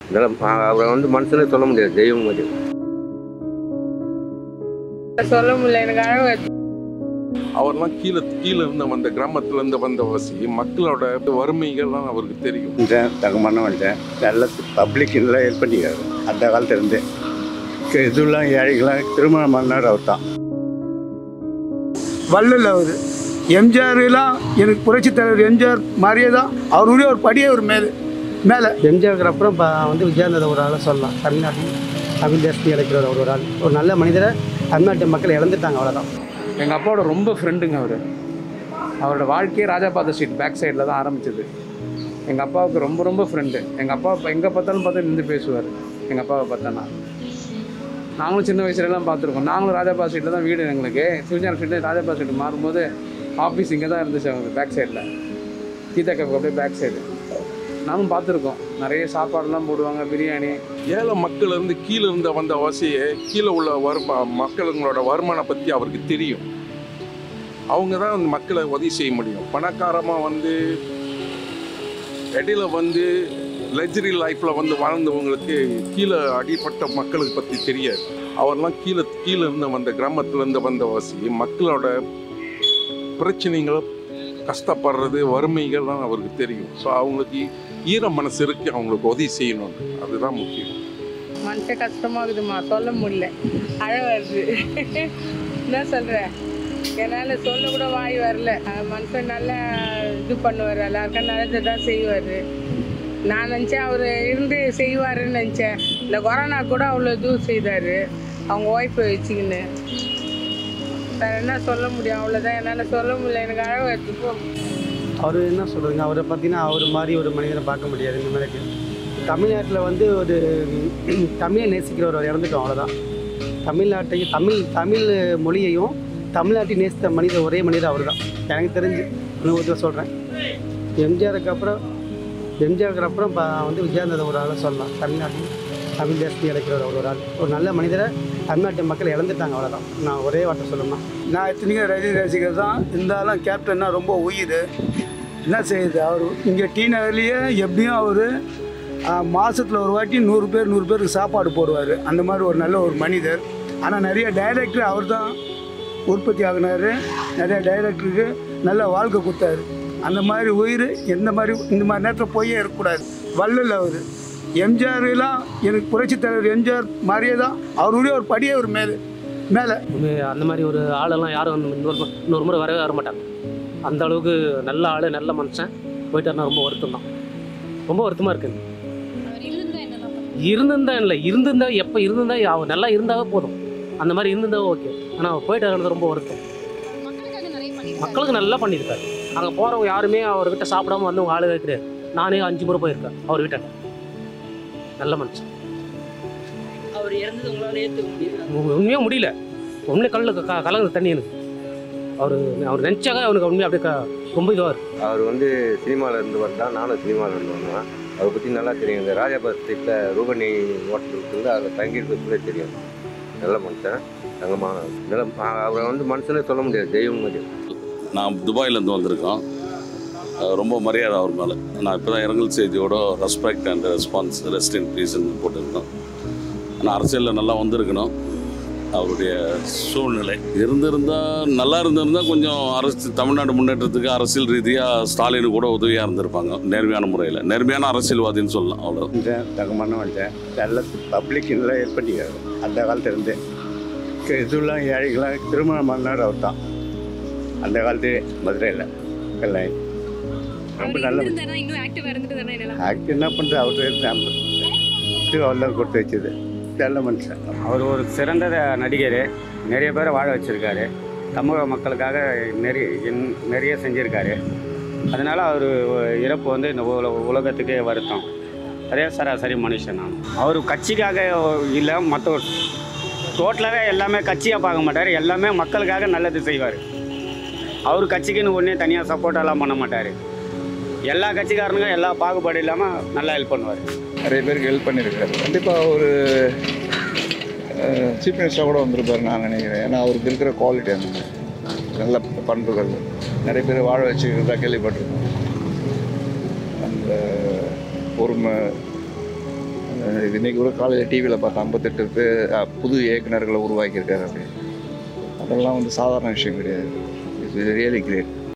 இதெல்லாம் அவரை வந்து மனுஷனே சொல்ல முடியாது, தெய்வம் மாதிரி சொல்ல முடியல. எனக்கு அழகு. அவர்லாம் கீழே இருந்து வந்த கிராமத்துல இருந்து வந்த வசி மக்களோட வறுமைகள்லாம் அவருக்கு தெரியும். தகமான வந்தேன் நல்ல பப்ளிக் இதெல்லாம் ஹெல்ப் பண்ணிக்காரு. அந்த காலத்துல இருந்து இதெல்லாம் ஏழைகளாம் திருமணம் பண்ணார் அவர் தான். வள்ளல் அவர். எம்ஜிஆர்லாம் எனக்கு புரட்சி தலைவர் எம்ஜிஆர் மாதிரியே தான் அவருடைய ஒரு படியே ஒரு மேலே எம்ஜிஆருக்கு அப்புறம் வந்து விஜயானந்த ஒரு ஆளை சொல்லலாம். தமிழ் தேசத்தை இழைக்கிறவர் ஒரு ஆள், ஒரு நல்ல மனிதரை தமிழ்நாட்டு மக்கள் இழந்துட்டாங்க, அவ்வளோதான். எங்கள் அப்பாவோட ரொம்ப ஃப்ரெண்டுங்க அவர். அவரோட வாழ்க்கையே ராஜாபாத ஸ்ட்ரீட் பேக் சைடில் தான் ஆரம்பிச்சது. எங்கள் அப்பாவுக்கு ரொம்ப ரொம்ப ஃப்ரெண்டு. எங்கள் அப்பா எங்கே பார்த்தாலும் பார்த்து நின்று பேசுவார். எங்கள் அப்பாவை பார்த்தோன்னா நாங்களும் சின்ன வயசுலலாம் பார்த்துருக்கோம். நாங்களும் ராஜாபாத ஸ்ட்ரீட்டில் தான் வீடு. எங்களுக்கு சிவஞான ஸ்ட்ரீட் ராஜாபாத ஸ்ட்ரீட் மாறும்போது ஆஃபீஸ் இங்கே தான் இருந்துச்சு அவங்க பேக் சைடில், கீதா கேப் அப்படியே பேக் சைடு. நானும் பார்த்துருக்கோம். நிறைய சாப்பாடுலாம் போடுவாங்க, பிரியாணி. ஏழை மக்கள் இருந்து கீழே இருந்த வந்த வசியை கீழே உள்ள மக்களுங்களோட வருமானம் பற்றி அவருக்கு தெரியும். அவங்க தான் அந்த மக்களை உதவி செய்ய முடியும். பணக்காரமாக வந்து இடையில வந்து லக்ஸரி லைஃப்பில் வந்து வாழ்ந்தவங்களுக்கு கீழே அடிப்பட்ட மக்களுக்கு பற்றி தெரியாது. அவர்லாம் கீழே இருந்து வந்த கிராமத்துலேருந்து வந்த வசி மக்களோட பிரச்சனைகளை கஷ்டப்படுறது வறுமைகள்லாம் அவருக்கு தெரியும். ஸோ அவங்களுக்கு ஈர மனசு இருக்கு, அவங்களுக்கு உதவி செய்யணும்னு. அதுதான் முக்கியம். மனசே கஷ்டமாகுதுமா, சொல்ல முடியல. அழ வருது. என்ன சொல்கிறேன், என்னால் சொல்ல கூட வாய் வரல. மனுஷன் நல்லா இது பண்ணுவார், எல்லாருக்கும் நல்லது தான் செய்வார். நான் நினச்சேன் அவர் இருந்து செய்வாருன்னு நினச்சேன். இந்த கொரோனா கூட அவ்வளோ இதுவும் செய்தார் அவங்க ஒய்ஃபை வச்சுக்கின்னு. வேறு என்ன சொல்ல முடியும், அவ்வளோதான். என்னால் சொல்ல முடியல. எனக்கு அழ வருது. அவர் என்ன சொல்கிறதுங்க, அவரை பார்த்தீங்கன்னா அவர் மாதிரி ஒரு மனிதனை பார்க்க முடியாது. இந்த மாதிரி தமிழ்நாட்டில் வந்து ஒரு தமிழை நேசிக்கிறவர் இறந்துட்டோம், அவ்வளோதான். தமிழ்நாட்டையும் தமிழ் மொழியையும் தமிழ்நாட்டையும் நேசித்த மனிதர் ஒரே மனிதர் அவர் தான் எனக்கு தெரிஞ்சு. இன்னும் சொல்கிறேன், எம்ஜிஆருக்கு அப்புறம் வந்து விஜயானந்த ஒரு ஆளை சொல்லலாம். தமிழ் தேசத்தை இழைக்கிறவர் ஒரு ஆள், ஒரு நல்ல மனிதரை தமிழ்நாட்டு மக்கள் இழந்துட்டாங்க, அவ்வளோதான். நான் ஒரே வார்த்தை சொல்லணும்னா, நான் இத்தனைக்கும் ரஜினி ரசிகர் தான். இருந்தாலும் கேப்டன்னா ரொம்ப உயிர். என்ன செய்யுது அவர் இங்கே டி நகர்லேயே எப்படியும் அவர் மாதத்தில் ஒரு வாட்டி 100 பேருக்கு சாப்பாடு போடுவார். அந்த மாதிரி ஒரு நல்ல ஒரு மனிதர். ஆனால் நிறைய டைரக்டர் அவர் தான் உற்பத்தி ஆகினார். நிறைய டைரக்டருக்கு நல்ல வாழ்க்கை கொடுத்தாரு. அந்த மாதிரி உயிர் இந்த மாதிரி நேரத்தில் போயே இருக்கக்கூடாது. வள்ளல் அவர். எம்ஜிஆர்லாம் எனக்கு புரட்சி தலைவர் எம்ஜிஆர் மாதிரியே தான் அவருடைய ஒரு படியே ஒரு மேலே அந்த மாதிரி ஒரு ஆளெல்லாம் யாரும் இன்னொரு முறை வரவே வர மாட்டாங்க. அந்த அளவுக்கு நல்ல ஆள், நல்ல மனுஷன். போயிட்டாருன்னா ரொம்ப வருத்தம் தான், ரொம்ப வருத்தமாக இருக்குது. இருந்திருந்தா எப்போ இருந்திருந்தா அவர் நல்லா இருந்தாவே போதும். அந்த மாதிரி இருந்திருந்தா ஓகே. ஆனால் அவர் போயிட்டாருன்றது ரொம்ப வருத்தம். மக்களுக்கு நல்லா பண்ணியிருக்காரு. அங்கே போகிறவங்க யாருமே அவர்கிட்ட சாப்பிடாம வந்து உங்கள் ஆளுங்க கிடையாது. நானே 5 முறை போயிருக்கேன் அவர் வீட்டாங்க. நல்ல மனுஷன். அவர் இறந்தது உங்களால் ஏற்றுக்க முடியல? உண்மையாக முடியல. உண்மையை கலங்குது தண்ணி எனக்கு. அவர் நினச்சாங்க அவனுக்கு உண்மையாக அப்படியே ரொம்ப இதுவாக இருக்குது. அவர் வந்து சினிமாவில் இருந்து வந்தால், நானும் சினிமாவில் இருந்து வந்தேன். அவரை பற்றி நல்லா தெரியும். இந்த ராஜாபாத் ஸ்ட்ரீட்டில் ரூபணி ஹோட்டல் இருக்குது, அதில் தங்கியிருக்கிறதுலே தெரியும். நல்ல மனுஷன், தங்கமான நல்ல. அவரை வந்து மனுஷனே சொல்ல முடியாது, தெய்வம் மாதிரி. நான் துபாயிலேருந்து வந்திருக்கோம். ரொம்ப மரியாதை அவர் மேலே. நான் இப்போ தான் இரங்கல் செய்தியோட respect and response rest in பீஸ்ன்னு போட்டிருக்கோம். ஆனால் அரசியலில் நல்லா வந்திருக்கணும். அவருடைய சூழ்நிலை நல்லா இருந்திருந்தால் கொஞ்சம் தமிழ்நாடு முன்னேற்றத்துக்கு அரசியல் ரீதியாக ஸ்டாலினு கூட உதவியாக இருந்திருப்பாங்க. நேர்மையான முறையில், நேர்மையான அரசியல்வாதின்னு சொல்லலாம். அவ்வளோ தகமான வந்தேன் நல்ல பப்ளிக் இதெல்லாம் ஹெல்ப் பண்ணிக்காரு. அந்த காலத்துலேருந்து இதெல்லாம் ஏழைகளாம் திருமணம் பண்ணார் அவர் தான். அந்த காலத்து மதுரையில் கல்யாணம் ரொம்ப நல்ல ஆக்டிவ். என்ன பண்ணுறது, அவர் அவ்வளோ கொடுத்து வச்சது நல்ல மனுஷன். அவர் ஒரு சிறந்த நடிகர். நிறைய பேரை வாழ வச்சுருக்காரு. தமிழக மக்களுக்காக நிறைய செஞ்சுருக்காரு. அதனால் அவர் இறப்பு வந்து இந்த உலகத்துக்கே வருத்தம். அதே சராசரி மனுஷன். நான் அவர் கட்சிக்காக இல்லை, மற்ற டோட்டலாகவே எல்லாமே கட்சியாக பார்க்க மாட்டார். எல்லாமே மக்களுக்காக நல்லது செய்வார். அவர் கட்சிக்குன்னு ஒன்றே தனியாக சப்போர்ட்டெல்லாம் பண்ண மாட்டார். எல்லா கட்சிக்காரனுக்கும் எல்லா பாகுபாடு இல்லாமல் நல்லா ஹெல்ப் பண்ணுவார். நிறைய பேருக்கு ஹெல்ப் பண்ணியிருக்காரு. கண்டிப்பாக ஒரு சீஃப் மினிஸ்டராக கூட வந்திருப்பார் நான் நினைக்கிறேன். ஏன்னா அவருக்கு இருக்கிற குவாலிட்டி அந்த நல்ல பண்புகள் நிறைய பேர் வாழ வச்சுக்கிறதா கேள்விப்பட்டிருக்கோம். அந்த பொறுமை, அந்த இன்றைக்கி கூட காலையில் டிவியில் பார்த்தா 58 பேர் புது இயக்குநர்களை உருவாக்கியிருக்காரு அப்படின்னு. அதெல்லாம் வந்து சாதாரண விஷயம் கிடையாது. It's really great.